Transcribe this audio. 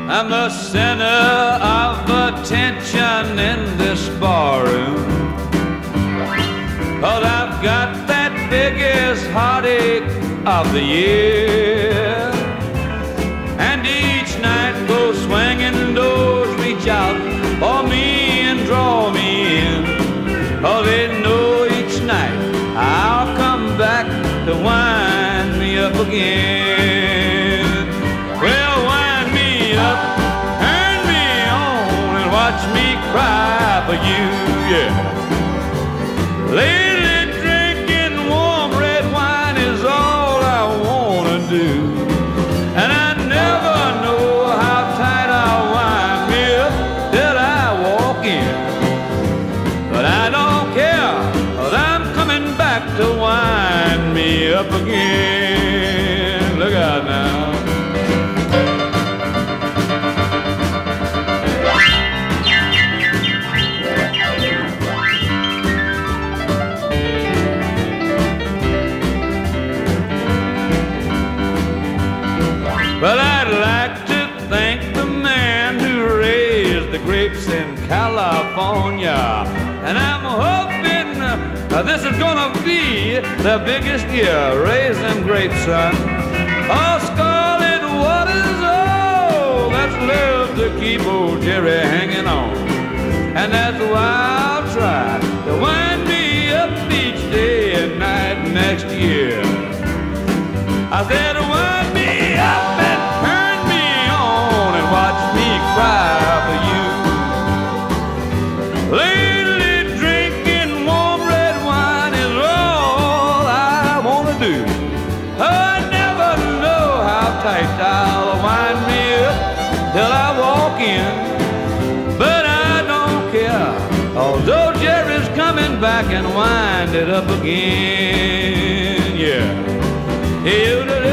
I'm the center of attention in this barroom, 'cause I've got that biggest heartache of the year. And each night those swinging doors reach out for me and draw me in, 'cause they know each night I'll come back to wind me up again. Well, wind me up, turn me on, and watch me cry for you, yeah. Lately drinking warm red wine is all I wanna do, and I never know how tight I'll wind me up till I walk in. But I don't care, 'cause I'm coming back to wind me up again. Look out now. Well, I'd like to thank the man who raised the grapes in California, and I'm hoping this is gonna be the biggest year raising grapes, son. Oh, scarlet waters, oh, that's love to keep old Jerry hanging on, and that's why I'll try to wind me up each day and night next year. I said, wind me up and turn me on and watch me cry for you. Lately drinking warm red wine is all I wanna do. I never know how tight I'll wind me up till I walk in, but I don't care, although Jerry's coming back and wind it up again, yeah.